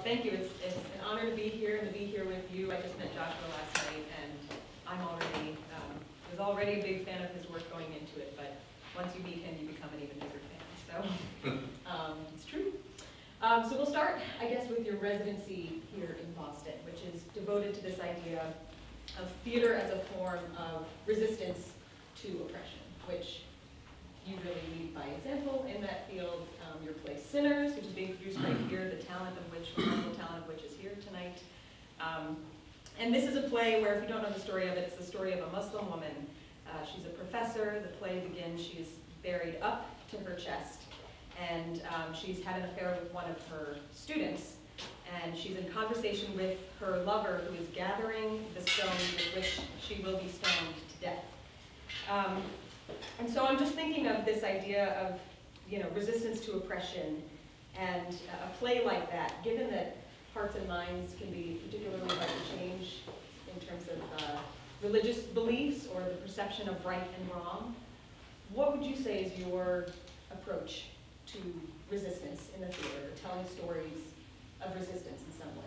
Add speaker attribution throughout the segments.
Speaker 1: thank you. It's an honor to be here and to be here with you. I just met Joshua last night, and I'm already was already a big fan of his work going into it. But once you meet him, you become an even bigger fan. So it's true. So we'll start, I guess, with your residency here in Boston, which is devoted to this idea of theater as a form of resistance to oppression, which you really lead by example in that field. Your play Sinners, which is being produced right here, the remarkable talent of which is here tonight. And this is a play where, if you don't know the story of it, it's the story of a Muslim woman. She's a professor. The play begins, she's buried up to her chest, and she's had an affair with one of her students, and she's in conversation with her lover, who is gathering the stones with which she will be stoned to death. And so I'm just thinking of this idea of, resistance to oppression, and a play like that, given that hearts and minds can be particularly hard to change in terms of religious beliefs or the perception of right and wrong. What would you say is your approach to resistance in the theater, telling stories of resistance in some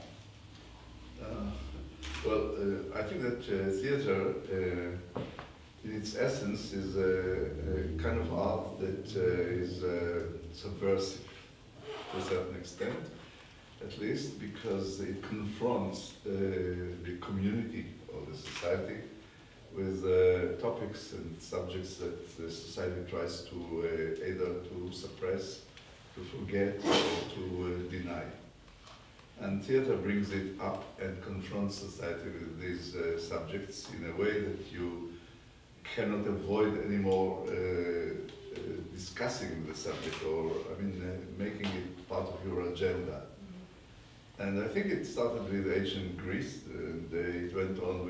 Speaker 1: way?
Speaker 2: I think that theater, in its essence, is a kind of art that is subversive to a certain extent, at least because it confronts the community or the society with topics and subjects that the society tries to either to suppress, to forget, or to deny. And theater brings it up and confronts society with these subjects in a way that you cannot avoid anymore discussing the subject, or making it part of your agenda. And I think it started with ancient Greece, and it went on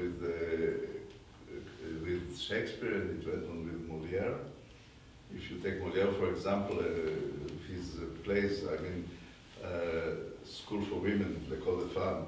Speaker 2: with Shakespeare, and it went on with Molière. If you take Molière, for example, his plays, School for Women, L'École des Femmes,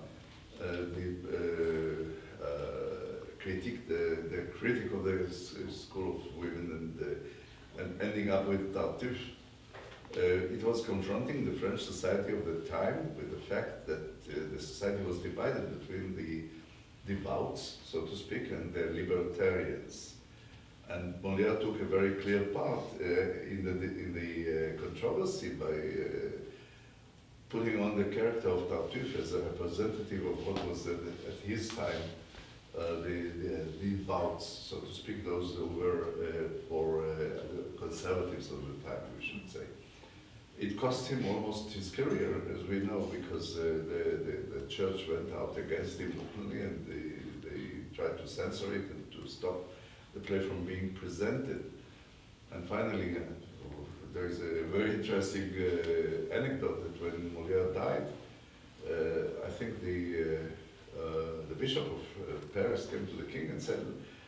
Speaker 2: the critic of the School of Women, and ending up with Tartuffe. It was confronting the French society of the time with the fact that the society was divided between the devouts, so to speak, and the libertarians. And Molière took a very clear part in the controversy by putting on the character of Tartuffe as a representative of what was at his time the devouts, so to speak, those who were for conservatives of the time, we should say. It cost him almost his career, as we know, because the church went out against him openly, and they tried to censor it and to stop the play from being presented. And finally, there is a very interesting anecdote that when Molière died, I think the Bishop of Paris came to the king and said,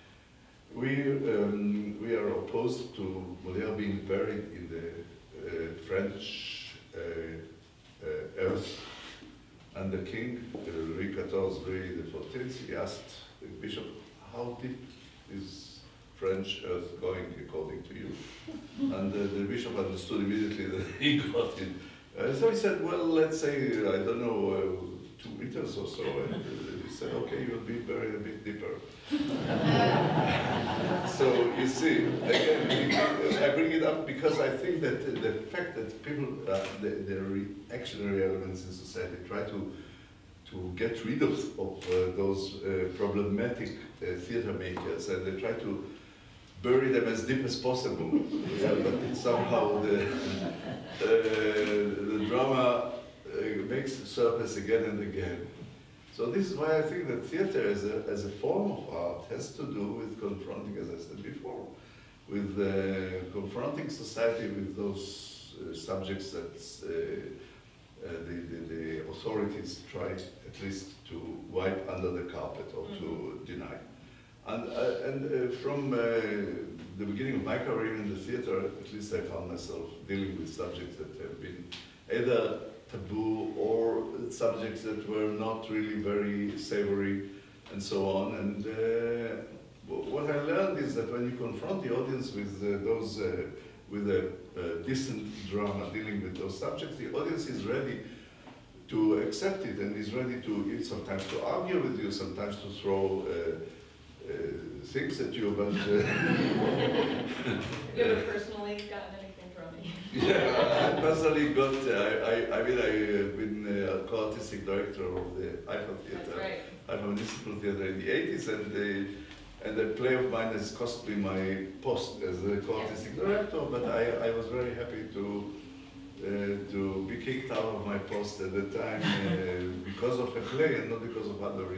Speaker 2: we are opposed to Molière being buried in the French earth. And the king, Louis XIV, he asked the bishop, how deep is French earth going according to you? And the bishop understood immediately that he got it. So he said, well, let's say, I don't know, 2 meters or so. And he said, okay, you'll be buried a bit deeper. So you see, again, I bring it up because I think that the fact that people, the reactionary elements in society try to get rid of those problematic theater makers, and they try to bury them as deep as possible. Yeah, but somehow the drama makes surface again and again. So this is why I think that theater as a form of art has to do with confronting, as I said before, with confronting society with those subjects that the authorities try at least to wipe under the carpet or to deny. And from the beginning of my career in the theater, at least I found myself dealing with subjects that have been either taboo or subjects that were not really very savory and so on. And what I learned is that when you confront the audience with with a decent drama dealing with those subjects, the audience is ready to accept it, and is ready to sometimes to argue with you, sometimes to throw things at you, but
Speaker 1: you ever personally gotten anything from me?
Speaker 2: yeah, I personally got, I mean, I've been a co-artistic director of the Eiffel Theatre,
Speaker 1: That's right.
Speaker 2: Eiffel Municipal Theatre in the 80s, and a play of mine has cost me my post as a co-artistic director, but I was very happy to be kicked out of my post at the time because of a play and not because of other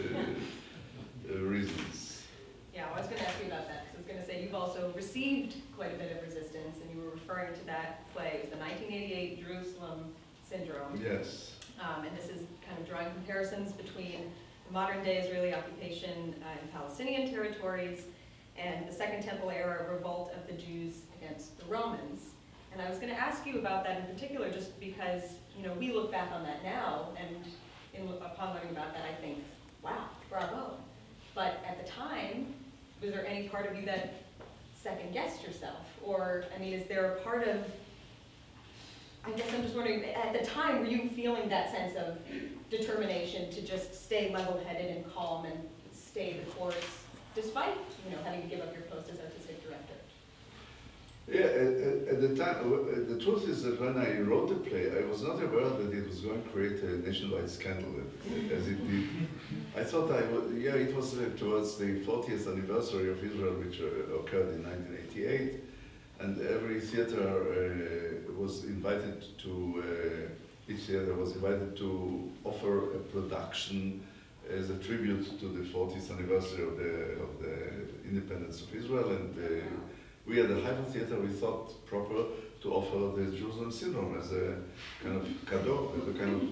Speaker 2: reasons.
Speaker 1: Yeah, I was going to ask you about that, because I was going to say you've also received quite a bit of resistance, and you were referring to that play. It was the 1988 Jerusalem Syndrome.
Speaker 2: Yes.
Speaker 1: And this is kind of drawing comparisons between the modern day Israeli occupation in Palestinian territories and the Second Temple era revolt of the Jews against the Romans. And I was going to ask you about that in particular, just because, you know, we look back on that now, and upon learning about that, I think, wow, bravo. But at the time, was there any part of you that second-guessed yourself? Or, I mean, is there a part of, I guess I'm just wondering, at the time, were you feeling that sense of determination to just stay level-headed and calm and stay the course, despite, you know, having to give up your post as artistic director?
Speaker 2: Yeah, at the time, the truth is that when I wrote the play, I was not aware that it was going to create a nationwide scandal, as it did. I thought it was towards the 40th anniversary of Israel, which occurred in 1988, and every theater was invited to, each theater was invited to offer a production as a tribute to the 40th anniversary of the independence of Israel, and we at the Haifa Theatre, we thought proper to offer the Jerusalem Syndrome as a kind of cadeau, as a kind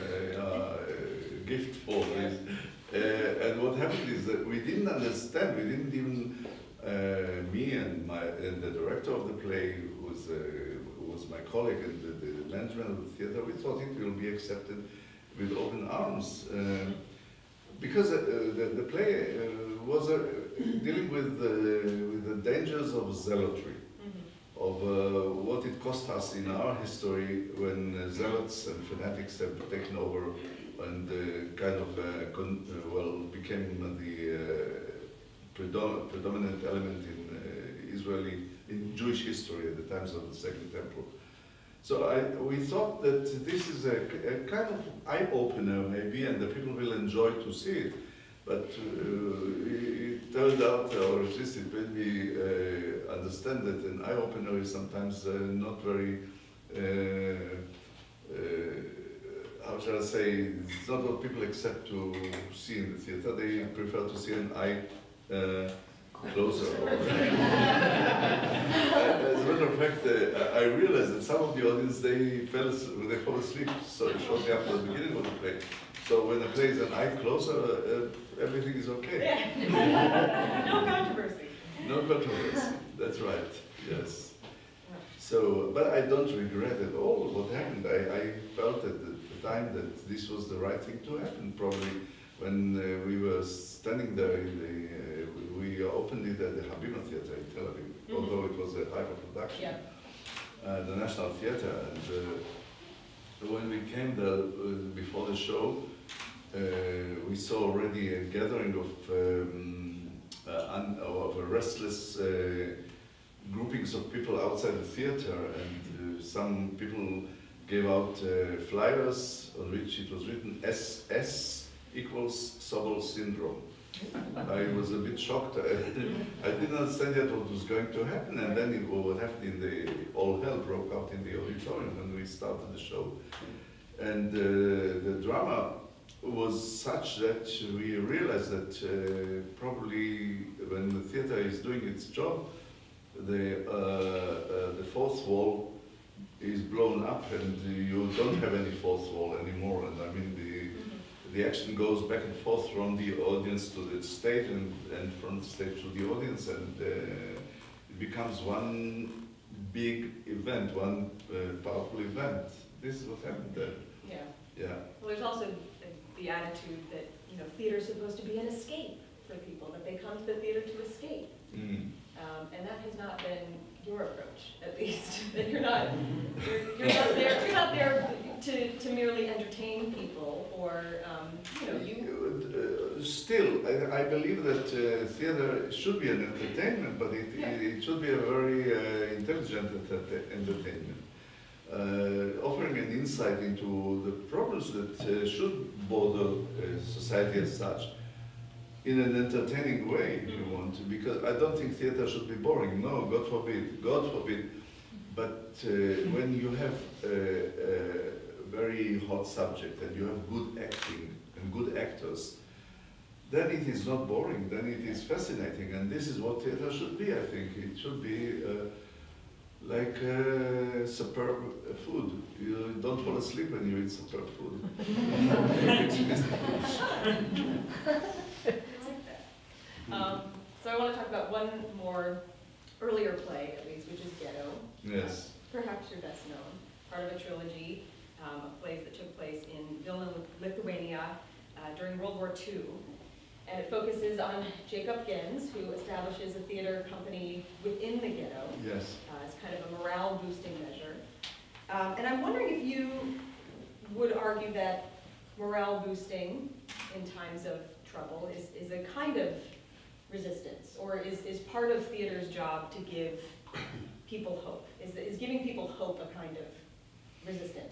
Speaker 2: of gift for this. And what happened is that we didn't understand, we didn't even, me and the director of the play, who was my colleague and the management of the theatre, we thought it will be accepted with open arms. Because the play was dealing with the dangers of zealotry, of what it cost us in our history when zealots and fanatics have taken over and kind of became the predominant element in Jewish history at the times of the Second Temple. So we thought that this is a kind of eye-opener maybe, and the people will enjoy to see it. But it turned out, or at least it made me understand that an eye-opener is sometimes not very, how shall I say, it's not what people accept to see in the theater. They prefer to see an eye closer. As a matter of fact, I realized that some of the audience, they fall asleep shortly after the beginning of the play. So when the play is an eye closer, everything is okay.
Speaker 1: Yeah. No controversy.
Speaker 2: No controversy, that's right, yes. So, but I don't regret at all what happened. I felt at the time that this was the right thing to happen, probably. When we were standing there, we opened it at the Habiba Theatre in Tel Aviv, although it was a Haifa production, the National Theatre. And when we came there before the show, we saw already a gathering of restless groupings of people outside the theatre, and some people gave out flyers on which it was written SS equals Sobol syndrome. I was a bit shocked. I didn't understand yet what was going to happen, and then what happened all hell broke out in the auditorium when we started the show. And the drama was such that we realized that probably when the theater is doing its job, the fourth wall is blown up, and you don't have any fourth wall anymore. And I mean, the action goes back and forth from the audience to the stage, and from the stage to the audience, and it becomes one big event, one powerful event. This is what happened there.
Speaker 1: Yeah.
Speaker 2: Yeah.
Speaker 1: Well, there's also the attitude that, you know, theater is supposed to be an escape for people, that they come to the theater to escape. And that has not been your approach, at least. That you're not there to merely entertain entertain people, or
Speaker 2: Still, I believe that theater should be an entertainment, but it should be a very intelligent entertainment, offering an insight into the problems that should bother society as such, in an entertaining way, if you want to, because I don't think theater should be boring. No, God forbid, God forbid. But when you have a very hot subject and you have good acting and good actors, then it is not boring, then it is fascinating, and this is what theater should be, I think. It should be like superb food. You don't fall asleep when you eat superb food.
Speaker 1: So I want to talk about one more earlier play, at least, which is Ghetto.
Speaker 2: Yes.
Speaker 1: Perhaps your best known, part of a trilogy of plays that took place in Vilna, Lithuania during World War II. And it focuses on Jacob Gens, who establishes a theater company within the ghetto.
Speaker 2: Yes.
Speaker 1: As kind of a morale boosting measure. And I'm wondering if you would argue that morale boosting in times of trouble is a kind of resistance, or is part of theater's job to give people hope? Is giving people hope a kind of resistance?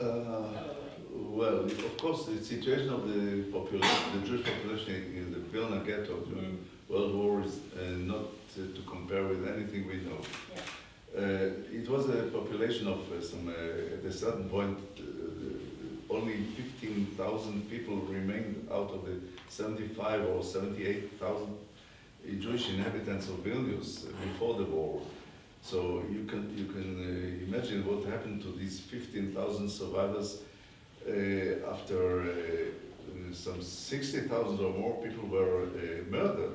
Speaker 2: Well, of course, the situation of the population, the Jewish population in the Vilna ghetto during World War is not to compare with anything we know. Yeah. It was a population of at a certain point, only 15,000 people remained out of the 75 or 78,000 Jewish inhabitants of Vilnius before the war. So you can imagine what happened to these 15,000 survivors after some 60,000 or more people were murdered.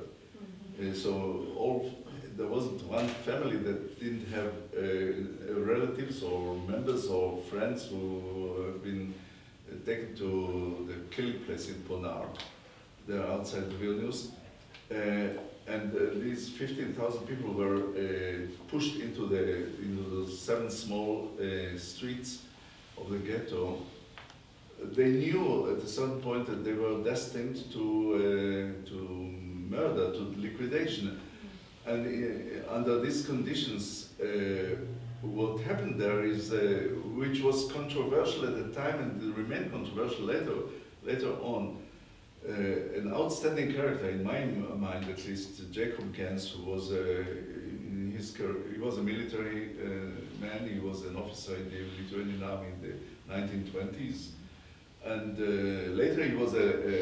Speaker 2: So there wasn't one family that didn't have relatives or members or friends who have been taken to the killing place in Ponar. They're outside Vilnius. And these 15,000 people were pushed into the 7 small streets of the ghetto. They knew at a certain point that they were destined to murder, to liquidation. And under these conditions, what happened there is, which was controversial at the time and remained controversial later on, an outstanding character, in my mind at least, Jacob Gens, who was he was a military man. He was an officer in the Lithuanian army in the 1920s, and later he was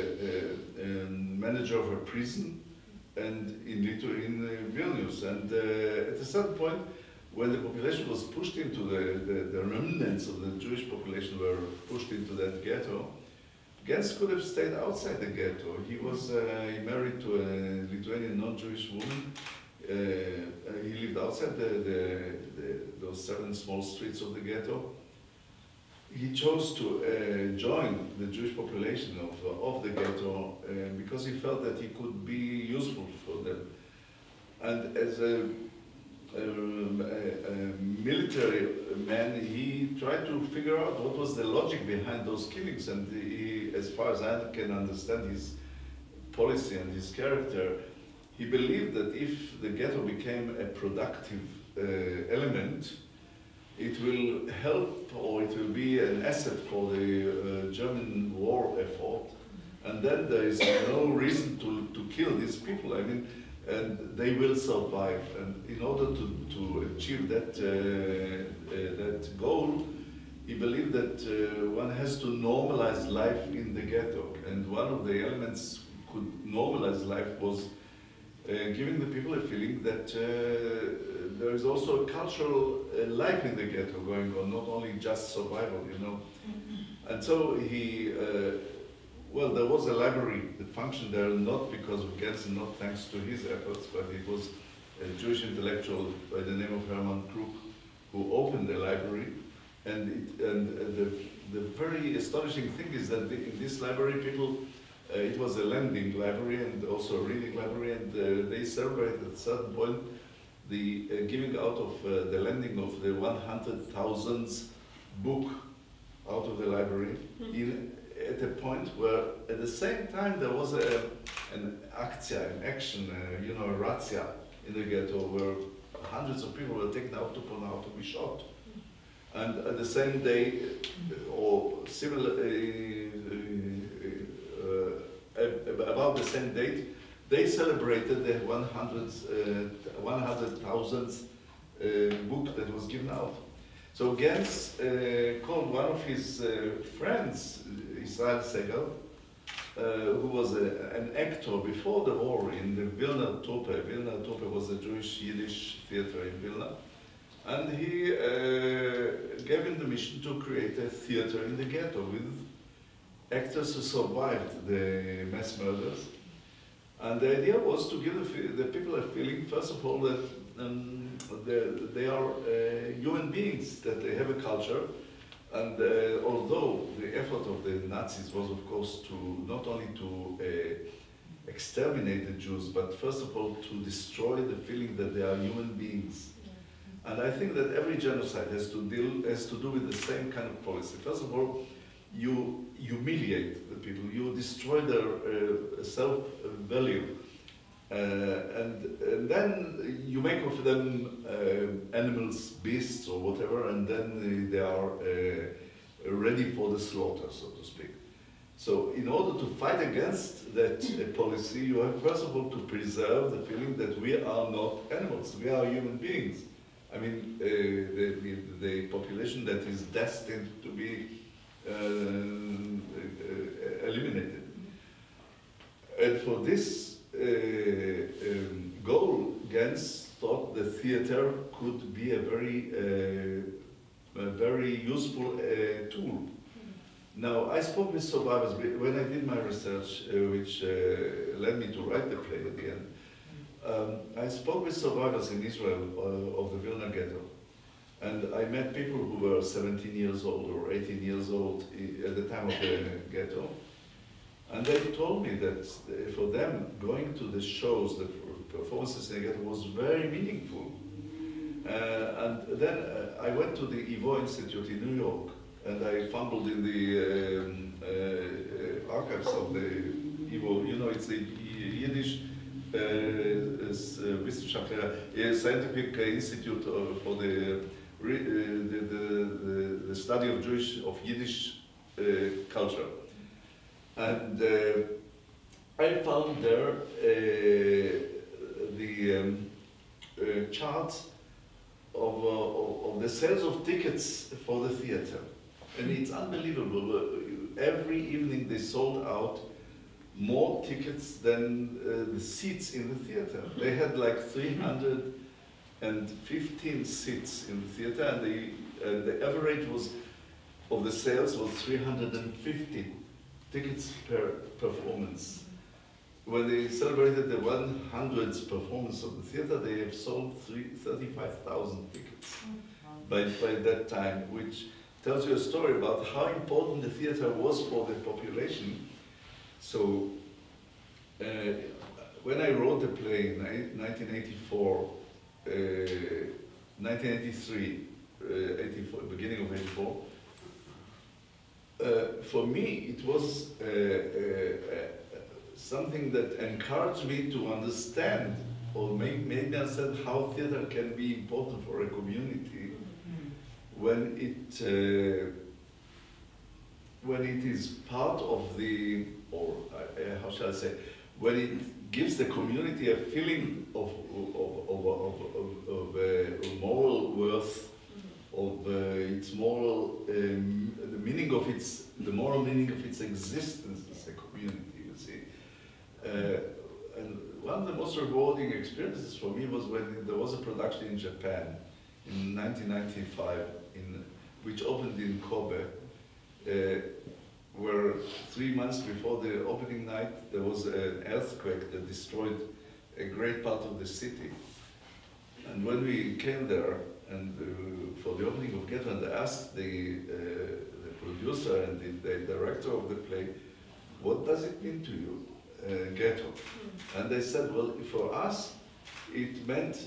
Speaker 2: a manager of a prison, and in Vilnius. And at a certain point, when the population was pushed into the remnants of the Jewish population were pushed into that ghetto, Gens could have stayed outside the ghetto. He was he married to a Lithuanian non-Jewish woman. He lived outside those 7 small streets of the ghetto. He chose to join the Jewish population of the ghetto because he felt that he could be useful for them. And as a military man, he tried to figure out what was the logic behind those killings, and he, as far as I can understand his policy and his character, he believed that if the ghetto became a productive element, it will help, or it will be an asset for the German war effort, and then there is no reason to kill these people. I mean, and they will survive. And in order to achieve that goal, he believed that one has to normalize life in the ghetto. And one of the elements could normalize life was giving the people a feeling that there is also a cultural life in the ghetto going on, not only just survival, you know. And so he, well, there was a library that functioned there, not because of Gens, not thanks to his efforts, but it was a Jewish intellectual by the name of Hermann Krug who opened the library. And the very astonishing thing is that in this library, people, it was a lending library and also a reading library, and they celebrated at a certain point the giving out of the lending of the 100,000th book out of the library. library at a point where at the same time there was an action, a razzia in the ghetto where hundreds of people were taken out to Ponau to be shot. And at the same day, or similar, about the same date, they celebrated the 100,000th book that was given out. So Gens called one of his friends, Israel Segal, who was an actor before the war in the Vilna Tope. Vilna Tope was a Jewish Yiddish theater in Vilna. And he gave him the mission to create a theater in the ghetto with actors who survived the mass murders. And the idea was to give the people a feeling, first of all, that they are human beings, that they have a culture. And although the effort of the Nazis was, of course, to not only to exterminate the Jews, but first of all, to destroy the feeling that they are human beings. And I think that every genocide has to do with the same kind of policy. First of all, you humiliate the people, you destroy their self-value, and then you make of them animals, beasts, or whatever, and then they are ready for the slaughter, so to speak. So in order to fight against that policy, you have first of all to preserve the feeling that we are not animals, we are human beings. I mean, the population that is destined to be eliminated. And for this goal, Gens thought the theater could be a very useful tool. Now, I spoke with survivors when I did my research, which led me to write the play at the end. I spoke with survivors in Israel of the Vilna ghetto, and I met people who were 17 years old or 18 years old at the time of the ghetto, and they told me that for them, going to the shows, the performances in the ghetto was very meaningful. And then I went to the Ivo Institute in New York, and I fumbled in the archives of the Ivo. You know, it's the Yiddish Scientific Institute for the study of Yiddish culture. And I found there the charts of the sales of tickets for the theater. And it's unbelievable. Every evening they sold out more tickets than the seats in the theater. They had like 315 seats in the theater, and the average of the sales was 350 tickets per performance. When they celebrated the 100th performance of the theater, they have sold 35,000 tickets by that time, which tells you a story about how important the theater was for the population. So, when I wrote the play in 1984, 1983, beginning of 84, for me it was something that encouraged me to understand, or made me understand how theater can be important for a community when it is part of the, or how shall I say, when it gives the community a feeling of moral worth, of its moral, the meaning of the moral meaning of its existence as a community, you see. And one of the most rewarding experiences for me was when there was a production in Japan in 1995, which opened in Kobe, where 3 months before the opening night, there was an earthquake that destroyed a great part of the city. And when we came there, and for the opening of Ghetto, and I asked the producer and the director of the play, what does it mean to you, Ghetto? And they said, well, for us, it meant,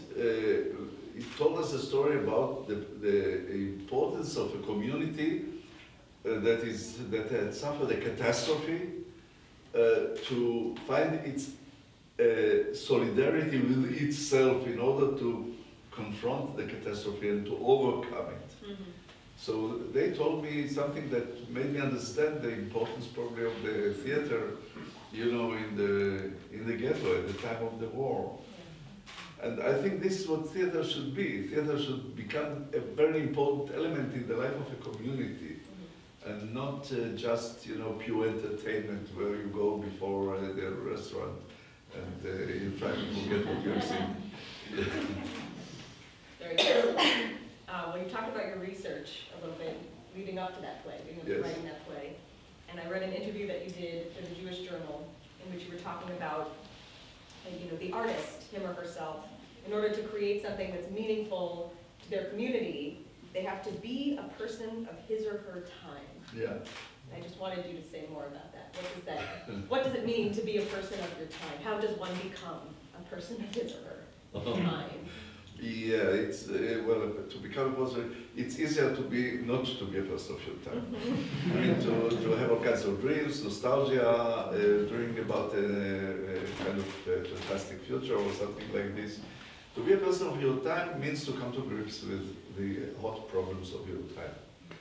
Speaker 2: it told us a story about the importance of a community that had suffered a catastrophe to find its solidarity with itself in order to confront the catastrophe and to overcome it.
Speaker 1: Mm-hmm.
Speaker 2: So they told me something that made me understand the importance probably of the theater, you know, in the ghetto at the time of the war. And I think this is what theater should be. Theater should become a very important element in the life of a community, and not just, you know, pure entertainment where you go before the restaurant and you try to forget what you're seeing.
Speaker 1: Very good. Well, you talked about your research a little bit leading up to that play, leading up to writing that play. And I read an interview that you did for the Jewish Journal in which you were talking about you know, the artist, him or herself, in order to create something that's meaningful to their community, they have to be a person of his or her time.
Speaker 2: Yeah.
Speaker 1: I just wanted you to say more about that. What is that? What does it mean to be a person of your time? How does one become a person of his or her time?
Speaker 2: Yeah, it's well, to become a person, it's easier to be not to be a person of your time. I mean, to have all kinds of dreams, nostalgia, dreaming about a kind of fantastic future or something like this. To be a person of your time means to come to grips with the hot problems of your time,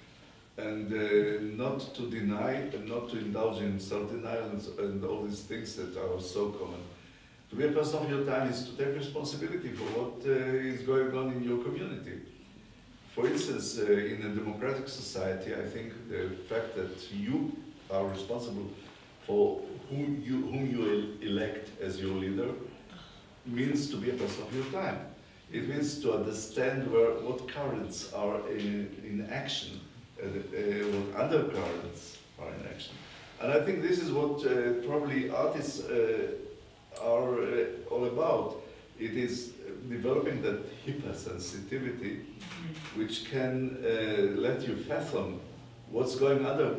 Speaker 2: and not to deny and not to indulge in self-denial and all these things that are so common. To be a person of your time is to take responsibility for what is going on in your community. For instance, in a democratic society, I think the fact that you are responsible for whom you elect as your leader means to be a person of your time. It means to understand what currents are in action, what undercurrents are in action. And I think this is what probably artists are all about. It is developing that hypersensitivity which can let you fathom what's going under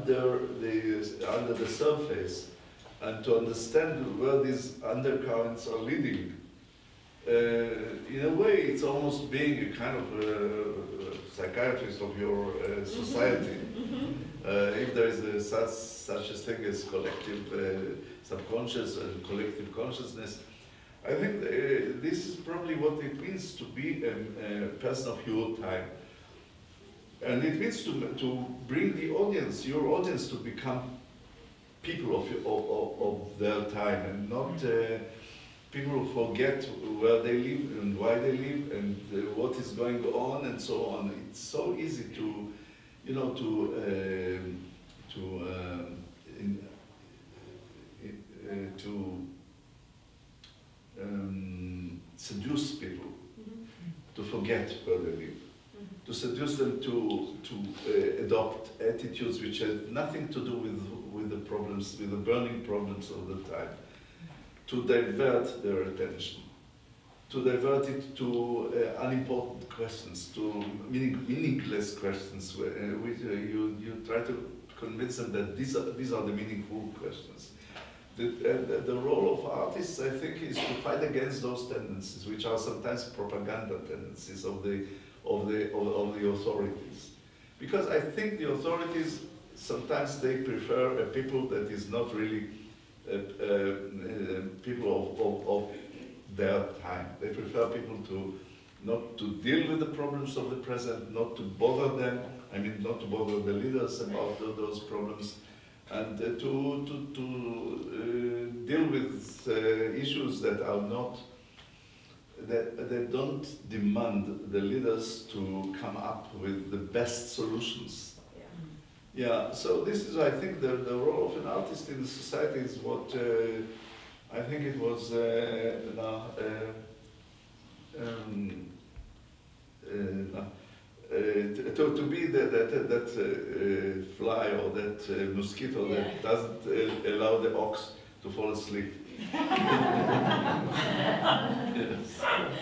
Speaker 2: the surface, and to understand where these undercurrents are leading. In a way, it's almost being a kind of psychiatrist of your society. If there is such a thing as collective subconscious and collective consciousness, I think this is probably what it means to be a person of your time. And it means to bring the audience, your audience, to become people of their time, and not people who forget where they live and why they live and what is going on and so on. It's so easy to, you know, seduce people to forget where they live, to seduce them to adopt attitudes which have nothing to do with the problems, with the burning problems of the time, to divert their attention, to divert it to unimportant questions, to meaningless questions, which you try to convince them that these are the meaningful questions. The role of artists, I think, is to fight against those tendencies, which are sometimes propaganda tendencies of the authorities. Because I think the authorities, sometimes they prefer a people that is not really people of their time. They prefer people not to deal with the problems of the present, not to bother them, I mean, not to bother the leaders about those problems, and to deal with issues that are not, that don't demand the leaders to come up with the best solutions. Yeah, so this is, I think, the role of an artist in the society is what I think it was to be that fly or that mosquito that doesn't allow the ox to fall asleep. Yes.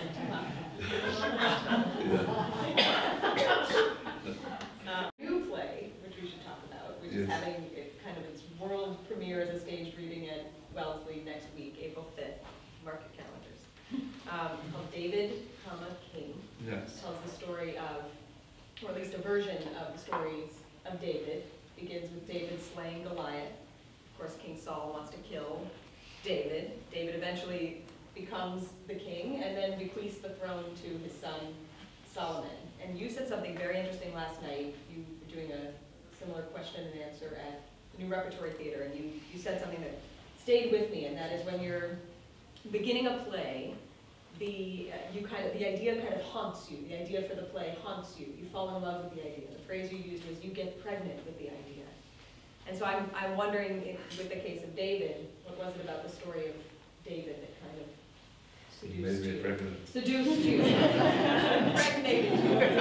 Speaker 1: New play, which we should talk about, which is having kind of its world premiere as a staged reading at Wellesley next week, April 5th. Mark your calendars. Called David, King.
Speaker 2: Yes.
Speaker 1: Tells the story of, or at least a version of the stories of David begins with David slaying Goliath. Of course, King Saul wants to kill David. David eventually becomes the king and then bequeaths the throne to his son Solomon. And you said something very interesting last night. You were doing a similar question and answer at New Repertory Theater, and you said something that stayed with me, and that is when you're beginning a play, the idea kind of haunts you. The idea for the play haunts you. You fall in love with the idea. The phrase you used was you get pregnant with the idea. And so I'm wondering, with the case of David, what was it about the story of David that kind of seduced you?
Speaker 2: Pregnant.
Speaker 1: Seduced you. Impregnated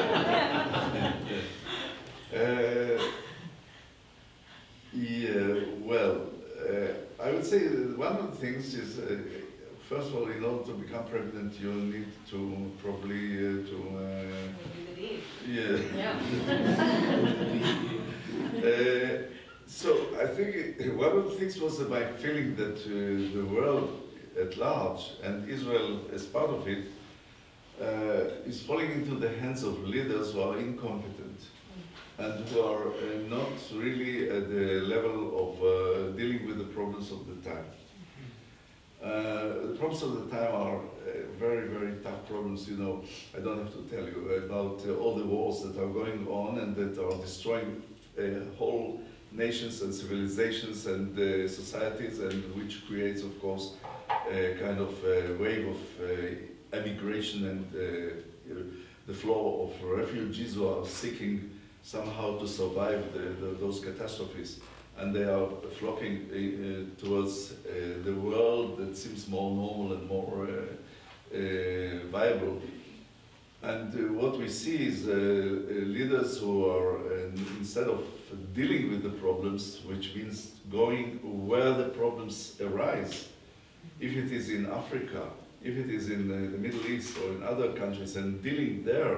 Speaker 2: you. I would say that one of the things is, first of all, in order to become pregnant, you need to probably
Speaker 1: do the deed.
Speaker 2: Yeah.
Speaker 1: Yeah.
Speaker 2: So I think one of the things was my feeling that the world at large, and Israel as part of it, is falling into the hands of leaders who are incompetent and who are not really at the level of dealing with the problems of the time. The problems of the time are very, very tough problems. You know, I don't have to tell you about all the wars that are going on and that are destroying whole nations and civilizations and societies, and which creates, of course, a kind of wave of emigration and the flow of refugees who are seeking somehow to survive those catastrophes. And they are flocking towards the world that seems more normal and more viable. And what we see is leaders who are, instead of dealing with the problems, which means going where the problems arise, if it is in Africa, if it is in the Middle East or in other countries, and dealing there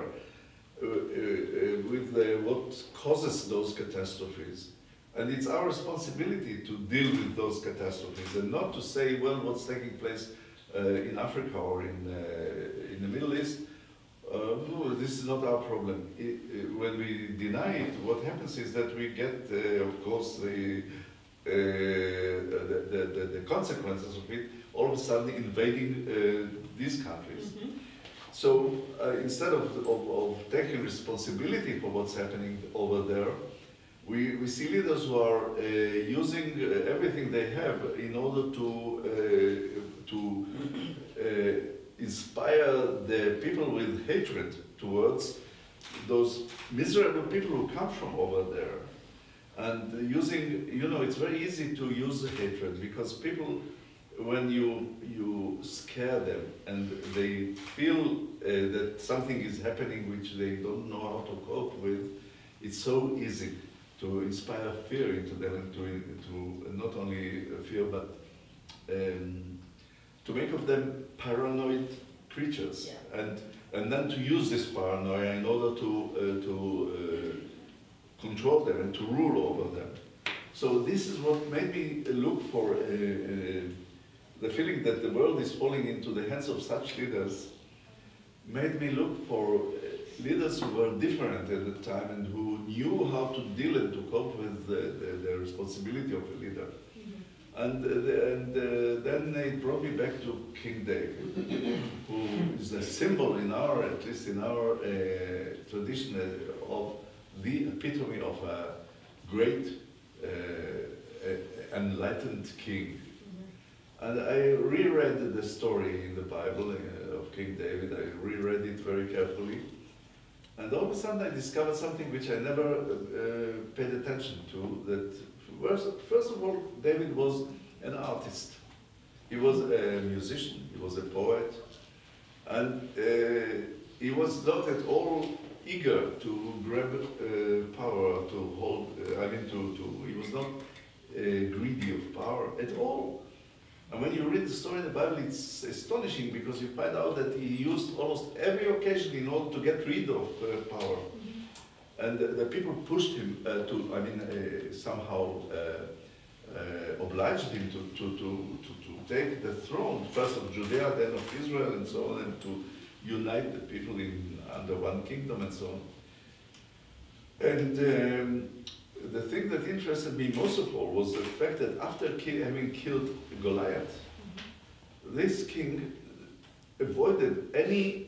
Speaker 2: with what causes those catastrophes. And it's our responsibility to deal with those catastrophes and not to say, well, what's taking place in Africa or in the Middle East, no, this is not our problem. When we deny it, what happens is that we get, of course, the consequences of it, all of a sudden invading these countries. Mm-hmm. So instead of taking responsibility for what's happening over there, we see leaders who are using everything they have in order to inspire the people with hatred towards those miserable people who come from over there. And using, you know, it's very easy to use hatred because people, when you scare them and they feel that something is happening which they don't know how to cope with, it's so easy to inspire fear into them and to not only fear but to make of them paranoid creatures, yeah. And then to use this paranoia in order to control them and to rule over them. So this is what made me look for the feeling that the world is falling into the hands of such leaders, made me look for leaders who were different at the time and who knew how to deal and to cope with the responsibility of a leader. And then it brought me back to King David, who is a symbol in our, at least in our tradition, of the epitome of a great, enlightened king. And I reread the story in the Bible of King David. I reread it very carefully. And all of a sudden I discovered something which I never paid attention to, that first of all, David was an artist. He was a musician, he was a poet, and he was not at all eager to grab power, to hold, he was not greedy of power at all. And when you read the story in the Bible, it's astonishing because you find out that he used almost every occasion in order to get rid of power. And the people pushed him somehow obliged him to take the throne, first of Judea, then of Israel, and so on, and to unite the people under one kingdom and so on. And the thing that interested me most of all was the fact that after having killed Goliath, this king avoided any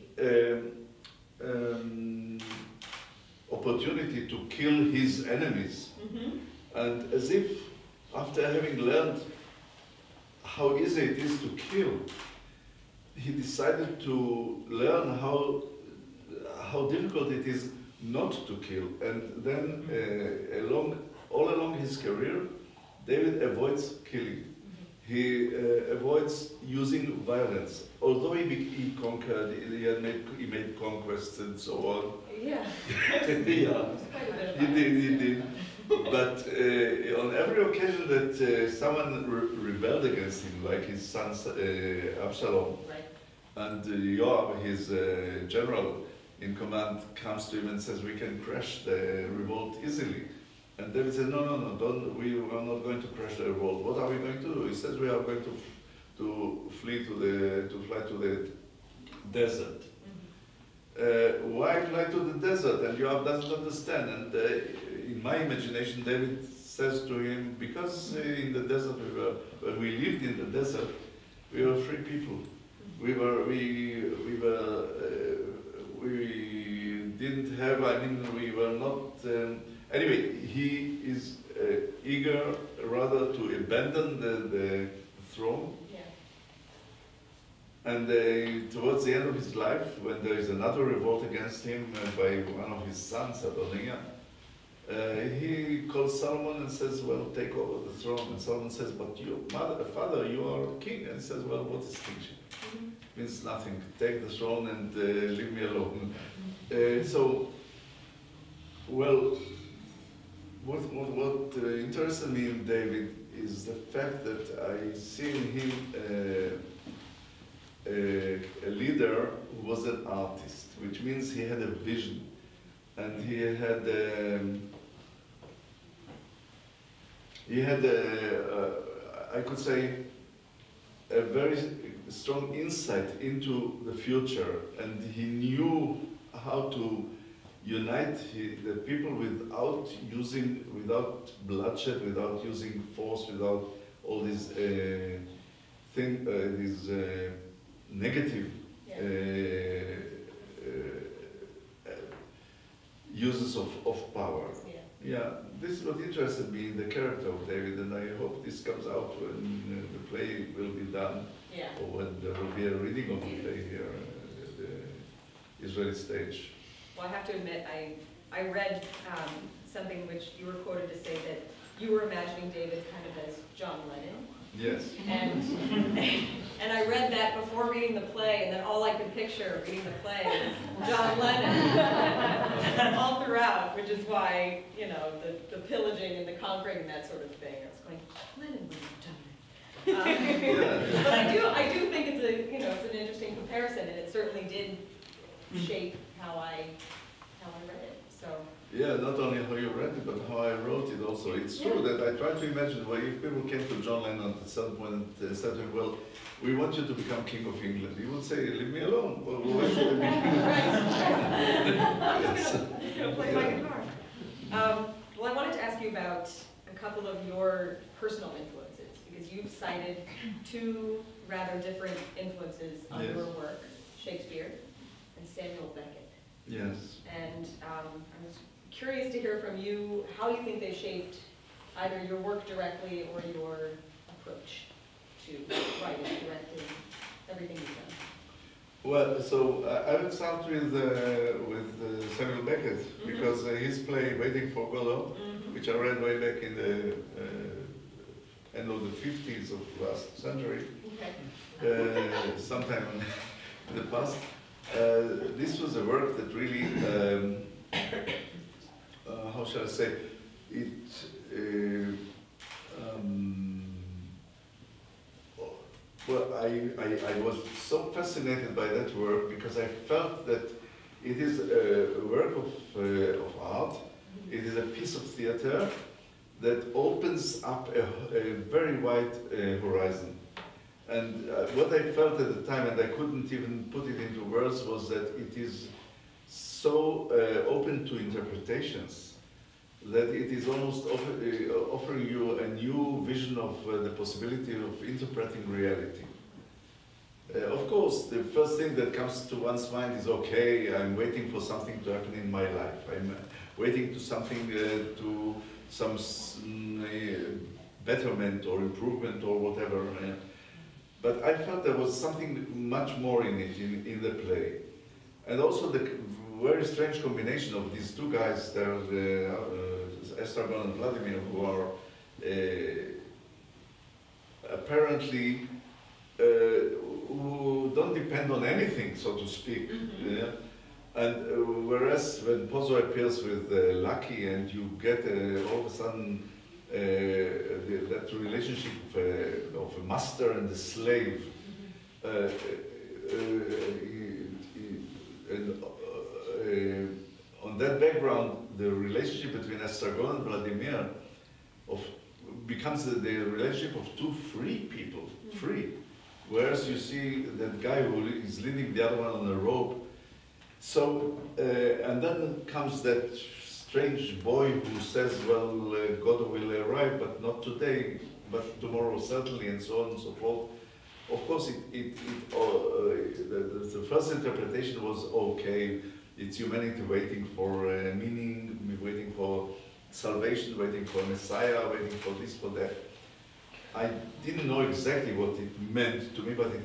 Speaker 2: opportunity to kill his enemies. And as if after having learned how easy it is to kill, he decided to learn how difficult it is not to kill. And then all along his career, David avoids killing. He avoids using violence. Although he conquered, he made conquests and so on.
Speaker 1: Yeah.
Speaker 2: Yeah, he did. But on every occasion that someone rebelled against him, like his son Absalom,
Speaker 1: Right.
Speaker 2: and Joab, his general in command, comes to him and says, "We can crush the revolt easily." And David says, "No, we are not going to crush the revolt. What are we going to do?" He says, "We are going to fly to the desert." Why fly to the desert? And Joab doesn't understand. And in my imagination, David says to him, because in the desert when we lived in the desert, we were free people. We didn't have, we were not, anyway, he is eager rather to abandon the throne. And towards the end of his life, when there is another revolt against him by one of his sons, Adoniah, he calls Solomon and says, "Well, take over the throne." And Solomon says, "But you, father, you are king." And he says, "Well, what is kingship? Means nothing. Take the throne and leave me alone." What interested me in David is the fact that I see in him a leader who was an artist, which means he had a vision, and he had I could say, a very strong insight into the future, and he knew how to unite the people without bloodshed, without using force, without all these negative uses of power. Yeah, this is what interested me in the character of David, and I hope this comes out when the play will be done, or when there will be a reading of the play here at the Israeli stage.
Speaker 1: Well, I have to admit, I read something which you were quoted to say that you were imagining David kind of as John Lennon.
Speaker 2: Yes.
Speaker 1: And I read that before reading the play, and then all I could picture reading the play was John Lennon all throughout, which is why, the pillaging and the conquering and that sort of thing. I was going, Lennon would have done it. But I do think it's it's an interesting comparison, and it certainly did shape how I read it. So.
Speaker 2: Yeah, not only how you read it, but how I wrote it also. It's true that I try to imagine, well, if people came to John Lennon at some point and said to him, "Well, we want you to become King of England," he would say, "Leave me alone. Well, why should I be King of England?"
Speaker 1: I'm just going to play my guitar. Well, I wanted to ask you about a couple of your personal influences, because you've cited two rather different influences on your work, Shakespeare and Samuel Beckett.
Speaker 2: Yes.
Speaker 1: And I was curious to hear from you how you think they shaped either your work directly or your approach to writing, directing, everything you've done.
Speaker 2: Well, so I would start with Samuel Beckett, because his play Waiting for Godot, which I read way back in the end of the 50s of last century, sometime in the past. This was a work that really, how shall I say, well, I was so fascinated by that work because I felt that it is a work of art, it is a piece of theater that opens up a very wide horizon. And what I felt at the time, and I couldn't even put it into words, was that it is so open to interpretations that it is almost offering you a new vision of the possibility of interpreting reality. Of course, the first thing that comes to one's mind is, okay, I'm waiting for something to happen in my life. I'm waiting to something, to some betterment or improvement or whatever. But I felt there was something much more in it, in the play. And also the very strange combination of these two guys, Estragon and Vladimir, who are apparently who don't depend on anything, so to speak. Yeah? And whereas when Pozzo appears with Lucky, and you get all of a sudden that relationship of a master and a slave, and on that background, the relationship between Estragon and Vladimir becomes the relationship of two free people, free. Whereas you see that guy who is leading the other one on a rope. So, and then comes that strange boy who says, well, God will arrive, but not today, but tomorrow certainly, and so on and so forth. Of course, the first interpretation was, okay, it's humanity waiting for meaning, waiting for salvation, waiting for a Messiah, waiting for this, for that. I didn't know exactly what it meant to me, but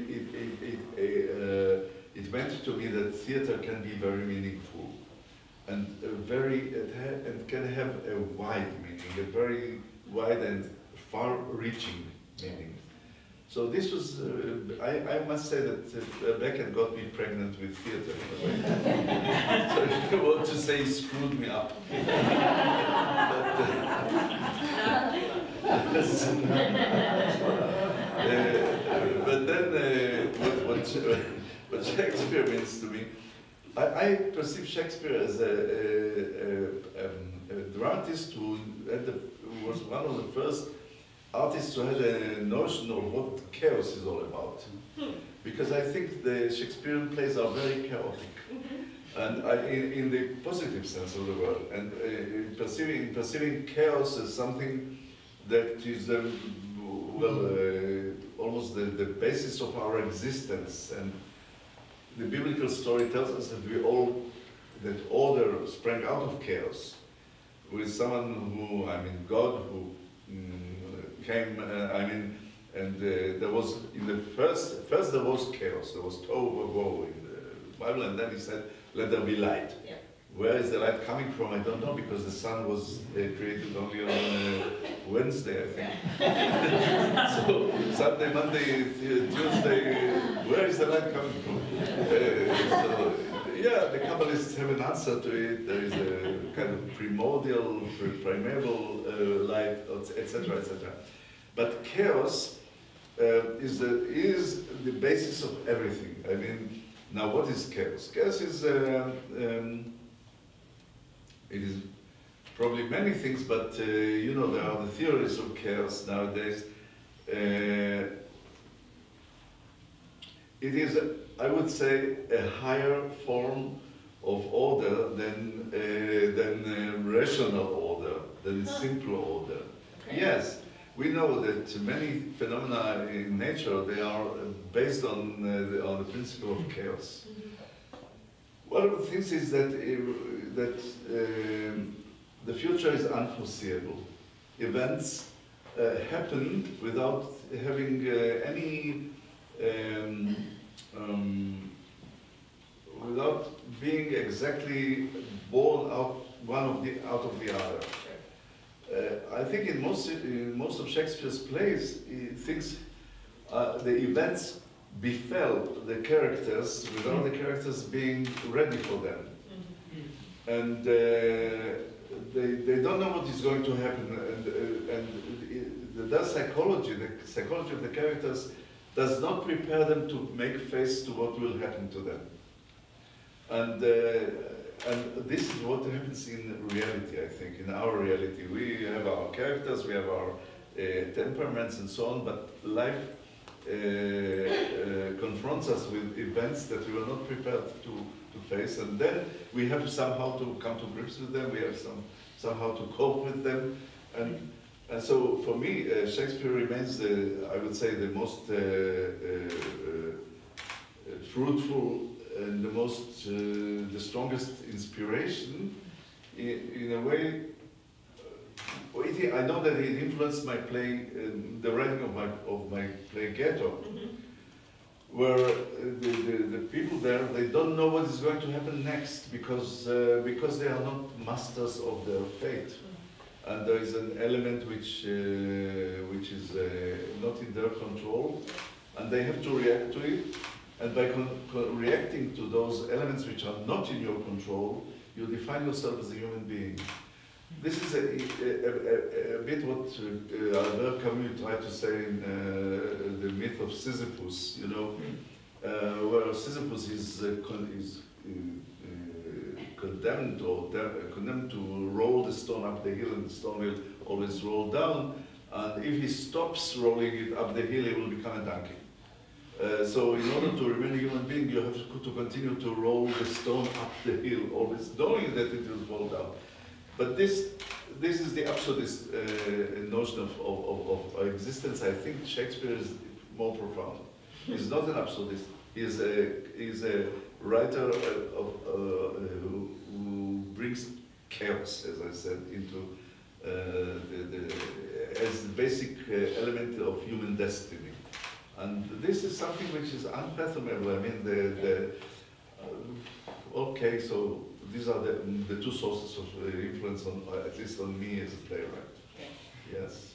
Speaker 2: it meant to me that theater can be very meaningful, and and can have a wide meaning, a very wide and far-reaching meaning. So this was, I must say that Beckett got me pregnant with theater in a way. So if you want to say, he screwed me up. But then, what Shakespeare means to me, I perceive Shakespeare as a dramatist who was one of the first artists who had a notion of what chaos is all about. Because I think the Shakespearean plays are very chaotic. And in the positive sense of the word, and perceiving chaos as something that is almost the basis of our existence. And the biblical story tells us that that order sprang out of chaos, with someone who, God, who came, and there was, in the first there was chaos, there was tohu vabohu in the Bible, and then he said, let there be light. Yeah. Where is the light coming from? I don't know, because the sun was created only on Wednesday, I think. So Sunday, Monday, Tuesday, where is the light coming from? So, yeah, the Kabbalists have an answer to it. There is a kind of primordial, primeval light, etc., etc. But chaos is the basis of everything. Now what is chaos? Chaos is it is probably many things, but there are the theories of chaos nowadays. It is, I would say, a higher form of order than rational order, than simple order. Okay. Yes, we know that many phenomena in nature, they are based on the principle of chaos. One of the things is that the future is unforeseeable. Events happen without having any, without being exactly born out of the other. I think in most of Shakespeare's plays, he thinks the events befell the characters without the characters being ready for them. And they don't know what is going to happen, and the psychology of the characters does not prepare them to make face to what will happen to them. And this is what happens in reality, I think, in our reality. We have our characters, we have our temperaments and so on, but life confronts us with events that we were not prepared to face, and then we have somehow to come to grips with them. We have somehow to cope with them. And so for me, Shakespeare remains, I would say, the most fruitful and the strongest inspiration. In a way, I know that it influenced my play, the writing of my play Ghetto, where the people there, they don't know what is going to happen next because they are not masters of their fate. And there is an element which is not in their control, and they have to react to it. And by reacting to those elements which are not in your control, you define yourself as a human being. This is a bit what Albert Camus tried to say in the myth of Sisyphus, you know, where Sisyphus is condemned to roll the stone up the hill, and the stone will always roll down. And if he stops rolling it up the hill, he will become a donkey. So in order to remain a human being, you have to continue to roll the stone up the hill, always knowing that it will fall down. But this is the absurdist notion of existence. I think Shakespeare is more profound. He's not an absurdist. He's a writer who brings chaos, as I said, into as the basic element of human destiny. And this is something which is unfathomable. I mean, okay, so these are the two sources of influence, at least on me as a playwright.
Speaker 1: Okay.
Speaker 2: Yes.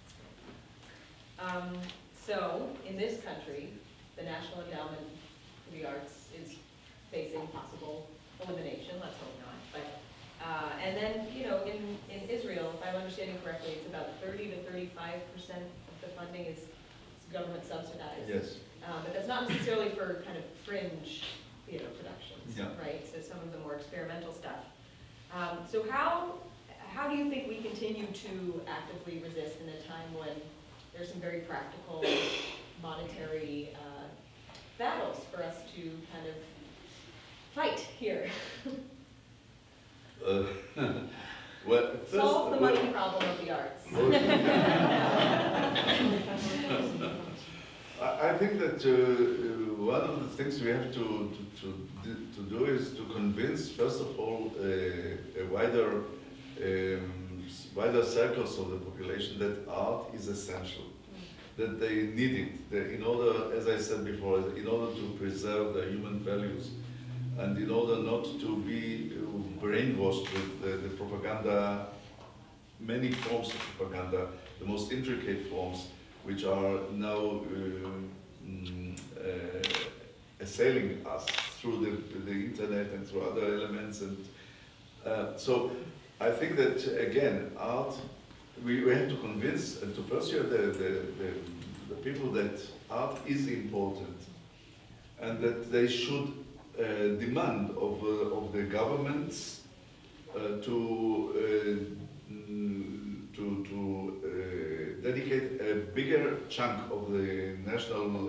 Speaker 1: So, in this country, the National Endowment for the Arts is facing possible elimination, let's hope not. But, and then, you know, in Israel, if I'm understanding correctly, it's about 30 to 35% of the funding is government subsidized.
Speaker 2: Yes.
Speaker 1: But that's not necessarily for kind of fringe theater productions,
Speaker 2: yeah.
Speaker 1: right? So some of the more experimental stuff. So how do you think we continue to actively resist in a time when there's some very practical monetary battles for us to kind of fight here?
Speaker 2: Well,
Speaker 1: solve the money problem of the arts.
Speaker 2: I think that one of the things we have to do is to convince, first of all, a wider circles of the population that art is essential, that they need it, that in order, as I said before, in order to preserve their human values, and in order not to be brainwashed with the propaganda, many forms of propaganda, the most intricate forms, which are now assailing us through the internet and through other elements. And so I think that, again, art, we have to convince and to persuade the people that art is important and that they should demand of the governments to dedicate a bigger chunk of the national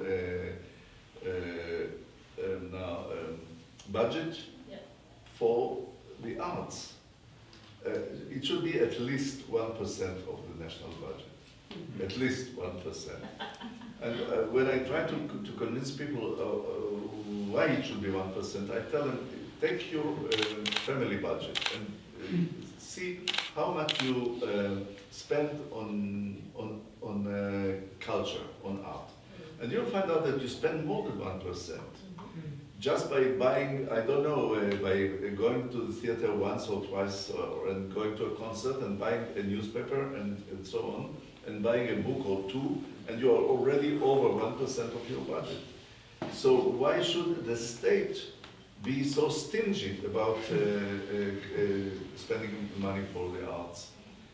Speaker 2: budget for the arts. It should be at least 1% of the national budget. At least 1%. And when I try to convince people why it should be 1%, I tell them, take your family budget and see how much you spend on culture, on art. And you'll find out that you spend more than 1%. Just by buying, I don't know, by going to the theater once or twice, and going to a concert and buying a newspaper and so on, and buying a book or two, and you are already over 1% of your budget. So why should the state be so stingy about spending money for the arts?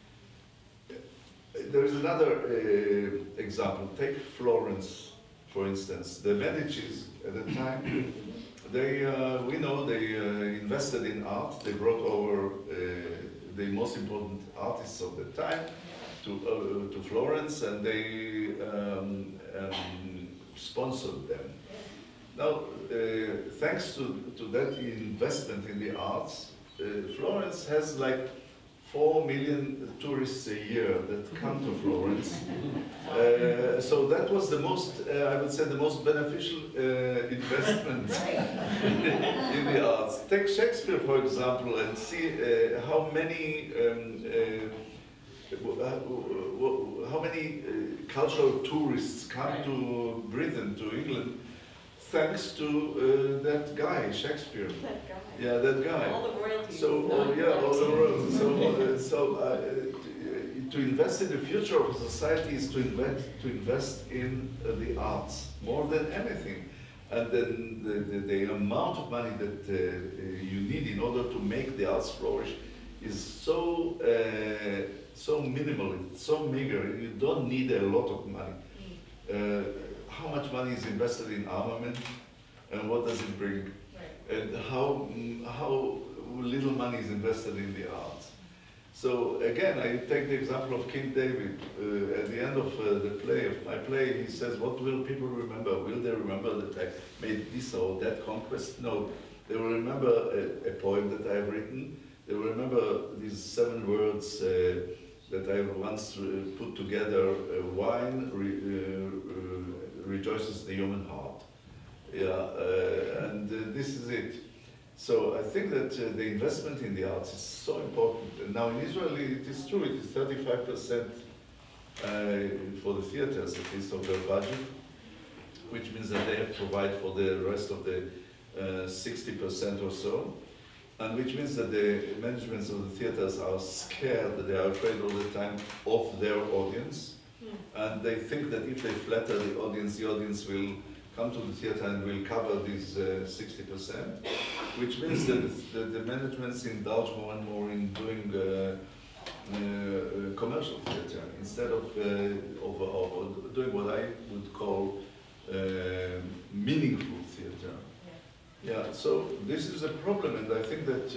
Speaker 2: There is another example. Take Florence, for instance. The Medicis at the time, we know they invested in art. They brought over the most important artists of the time to Florence, and they sponsored them. Now, thanks to that investment in the arts, Florence has like 4 million tourists a year that come to Florence. So that was the most, I would say, the most beneficial investment in the arts. Take Shakespeare, for example, and see how many cultural tourists come to Britain, to England, thanks to that guy, Shakespeare.
Speaker 1: That guy.
Speaker 2: Yeah, that guy.
Speaker 1: All the royalties.
Speaker 2: So, all the royalties. To invest in the future of society is to invest in the arts more than anything. And then the amount of money that you need in order to make the arts flourish is so minimal, it's so meager. You don't need a lot of money. How much money is invested in armament, and what does it bring? Right. And how little money is invested in the arts. So again, I take the example of King David. At the end of my play, he says, what will people remember? Will they remember that I made this or that conquest? No, they will remember a poem that I have written. They will remember these 7 words that I once put together. Wine rejoices the human heart. Yeah, and this is it. So I think that the investment in the arts is so important. And now in Israel, it is true, it is 35% for the theaters, at least, of their budget, which means that they have to provide for the rest of the 60% or so, and which means that the managements of the theaters are scared, that they are afraid all the time of their audience, and they think that if they flatter the audience will come to the theater and will cover these 60%, which means that the managements indulge more and more in doing commercial theater instead of doing what I would call meaningful theater. Yeah, so this is a problem, and I think that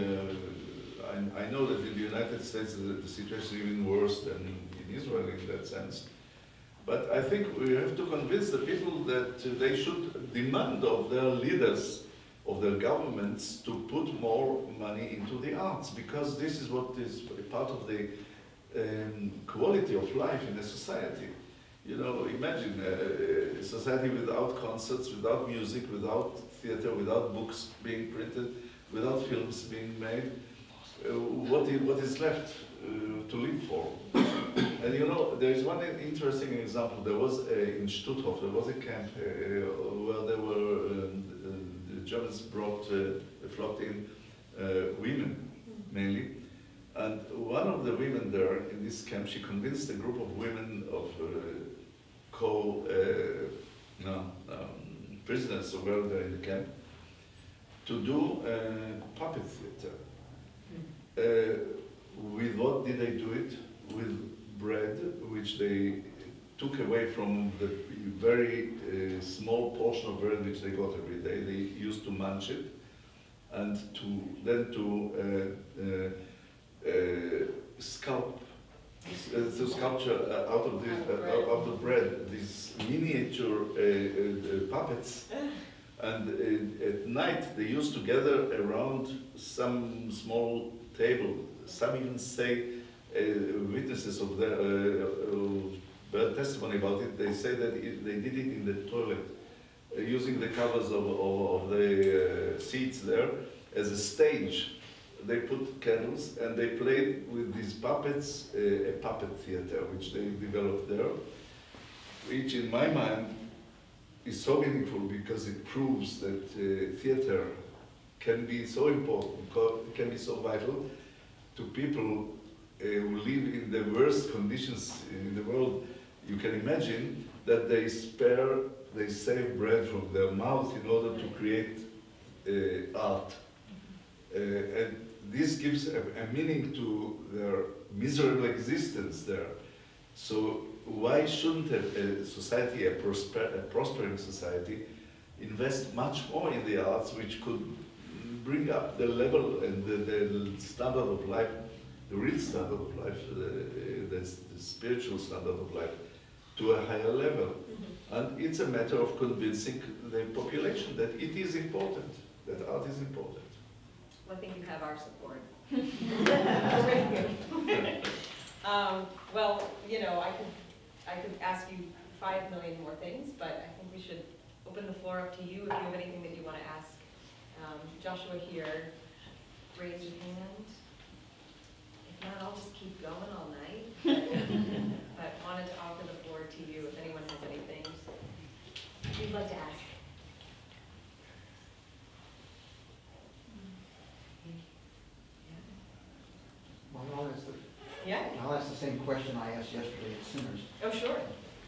Speaker 2: I know that in the United States the situation is even worse than in Israel in that sense. But I think we have to convince the people that they should demand of their leaders, of their governments, to put more money into the arts, because this is what is part of the quality of life in a society. You know, imagine a society without concerts, without music, without theater, without books being printed, without films being made. What is left to live for? And you know, there is one interesting example. There was in Stutthof, there was a camp where there were the Germans flocked in women mainly, and one of the women there in this camp, she convinced a group of women of prisoners who were there in the camp to do puppet theater. With what did they do it? With bread, which they took away from the very small portion of bread which they got every day. They used to munch it, and sculpture out of the bread these miniature puppets. And at night they used to gather around some small table. Some even say, witnesses of their testimony about it, they say that they did it in the toilet, using the covers of the seats there as a stage. They put candles and they played with these puppets, a puppet theater, which they developed there, which in my mind is so meaningful because it proves that theater can be so important, can be so vital to people who live in the worst conditions in the world. You can imagine that they save bread from their mouth in order to create art. And this gives a meaning to their miserable existence there. So why shouldn't a society, a prospering society, invest much more in the arts, which could bring up the level and the standard of life, the real standard of life, the spiritual standard of life, to a higher level. Mm-hmm. And it's a matter of convincing the population that it is important, that art is important.
Speaker 1: Well, I think you have our support. Well, you know, I could ask you 5 million more things, but I think we should open the floor up to you if you have anything that you want to ask. Joshua here, raise your hand. If not, I'll just keep going all night. But wanted to offer the floor to you if anyone has anything you'd like to ask.
Speaker 3: Well,
Speaker 1: Yeah?
Speaker 3: I'll ask the same question I asked yesterday at Sinners.
Speaker 1: Oh, sure.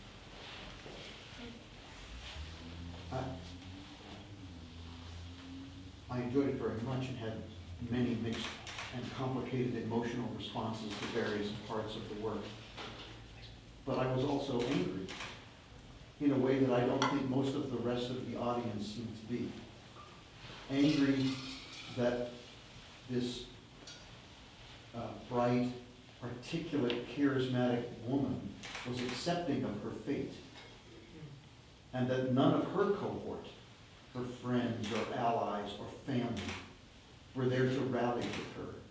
Speaker 3: I enjoyed it very much and had many mixed and complicated emotional responses to various parts of the work. But I was also angry in a way that I don't think most of the rest of the audience seemed to be. Angry that this bright, articulate, charismatic woman was accepting of her fate, and that none of her cohort, her friends or allies or family, were there to rally with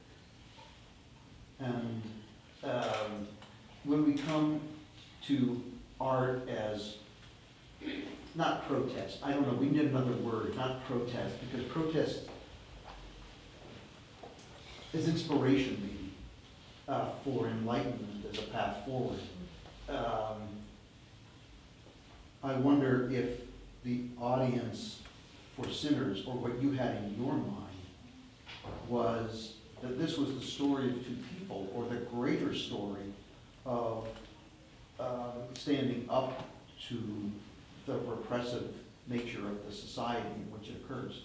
Speaker 3: her. And when we come to art as, not protest, I don't know, we need another word, not protest, because protest is inspiration maybe for enlightenment as a path forward. I wonder if the audience for Sinners, or what you had in your mind, was that this was the story of two people, or the greater story of standing up to the repressive nature of the society in which it occurs.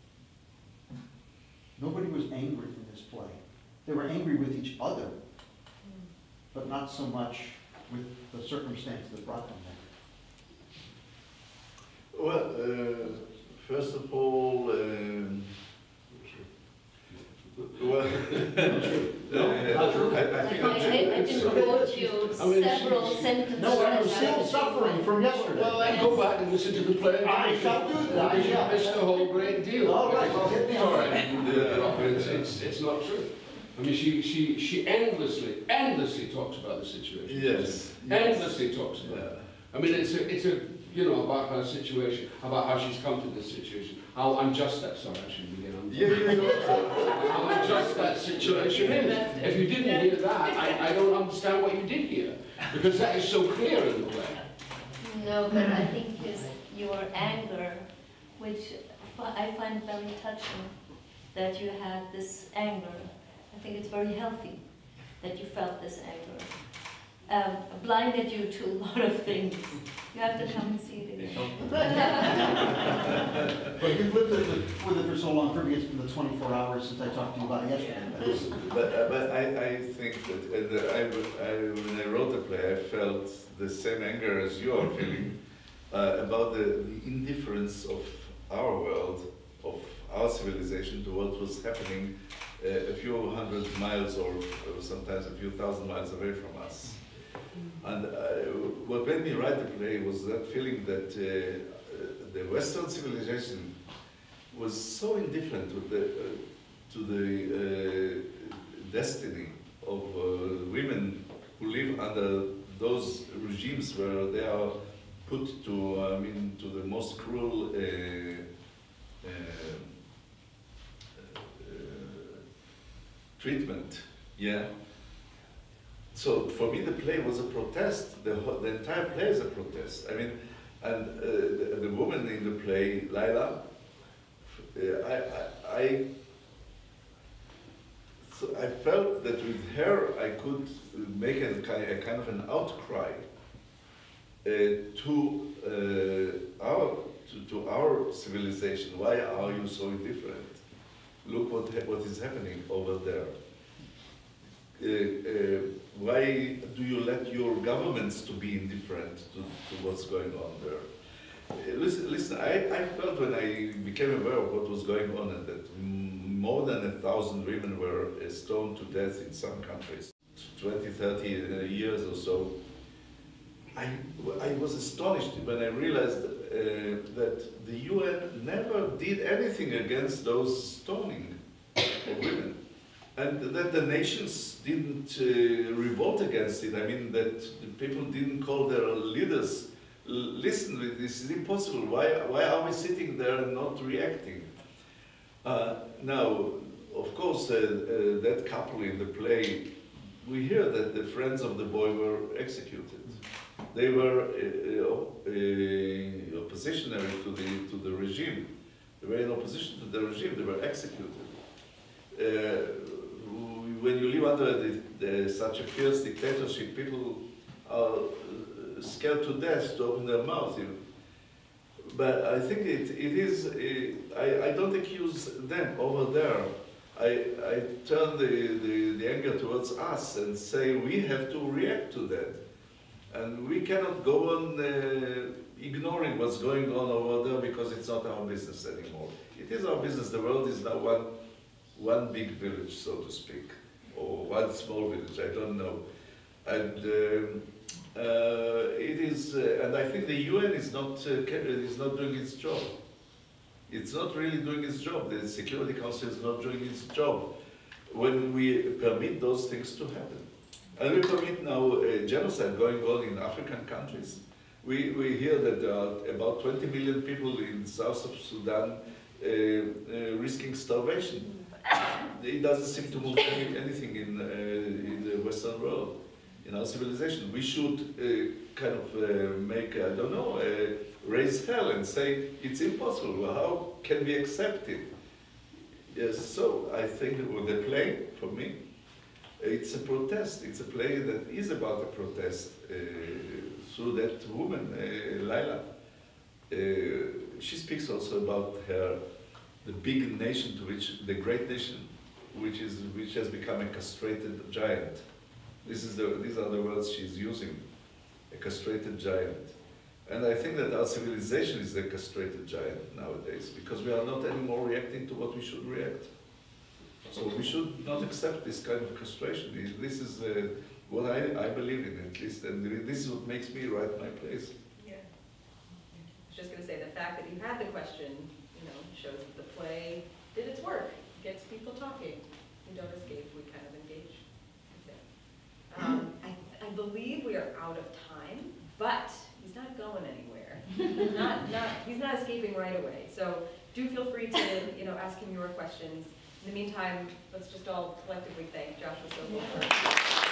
Speaker 3: Nobody was angry in this play. They were angry with each other, but not so much with the circumstance that brought them there.
Speaker 2: Well, first of all, well, I think
Speaker 4: I can quote you several sentences.
Speaker 3: No, I'm still suffering from yesterday.
Speaker 5: Well, then go back and listen to the play.
Speaker 3: I shall do that.
Speaker 5: You missed the whole great deal.
Speaker 3: All right, well, hit me on
Speaker 5: Sorry, it's not true. I mean, she endlessly talks about the situation.
Speaker 2: yes,
Speaker 5: Endlessly talks about
Speaker 2: yeah.
Speaker 5: it. I mean, it's a, you know, about her situation, about how she's come to this situation, how unjust that, sorry, I shouldn't begin on. How unjust that situation is. If you didn't hear that, I don't understand what you did hear, because that is so clear in the play.
Speaker 4: No, but I think your anger, which I find very touching, that you had this anger. I think it's very healthy that you felt this anger. Blinded you to a lot of things. You have to come and see it again.
Speaker 3: But you've lived with it for so long, for me it's been the 24 hours since I talked to you about it yesterday.
Speaker 2: But I think that when I wrote the play, I felt the same anger as you are feeling about the indifference of our world, of our civilization to what was happening a few hundred miles or sometimes a few thousand miles away from us. And what made me write the play was that feeling that the Western civilization was so indifferent to the destiny of women who live under those regimes where they are put to, to the most cruel treatment, yeah. So for me, the play was a protest. The entire play is a protest. I mean, and the woman in the play, Lila, so I felt that with her I could make a kind of an outcry to our civilization. Why are you so indifferent? Look what is happening over there. Why do you let your governments to be indifferent to what's going on there? Listen, I felt when I became aware of what was going on and that more than 1,000 women were stoned to death in some countries, 20, 30 years or so, I was astonished when I realized that the UN never did anything against those stoning of women. And that the nations didn't revolt against it. I mean, that the people didn't call their leaders, listen, this is impossible. Why are we sitting there and not reacting? Now, of course, that couple in the play, we hear that the friends of the boy were executed. They were oppositionary to the regime. They were in opposition to the regime. They were executed. When you live under such a fierce dictatorship, people are scared to death to open their mouth. But I think it is. I don't accuse them over there. I turn the anger towards us and say we have to react to that. And we cannot go on ignoring what's going on over there because it's not our business anymore. It is our business. The world is now one big village, so to speak, or one small village, I don't know. And it is, and I think the UN is not doing its job. It's not really doing its job. The Security Council is not doing its job when we permit those things to happen. And we permit now genocide going on in African countries. We hear that there are about 20 million people in the south of Sudan risking starvation. It doesn't seem to move anything in the Western world, in our civilization. We should kind of make, I don't know, raise hell and say it's impossible. Well, how can we accept it? Yes, so I think with the play, for me, it's a protest. It's a play that is about a protest through that woman, Laila. She speaks also about the big nation to which, the great nation, which has become a castrated giant. These are the words she's using, a castrated giant. And I think that our civilization is a castrated giant nowadays, because we are not anymore reacting to what we should react. So we should not accept this kind of castration. This is what I believe in, at least, and this is what makes me write my plays.
Speaker 1: Yeah. I was just going to say, the fact that you had the question, shows that the play did its work, gets people talking. We don't escape, we kind of engage. I believe we are out of time, but he's not going anywhere. He's not escaping right away. So do feel free to ask him your questions. In the meantime, let's just all collectively thank Joshua Sobol for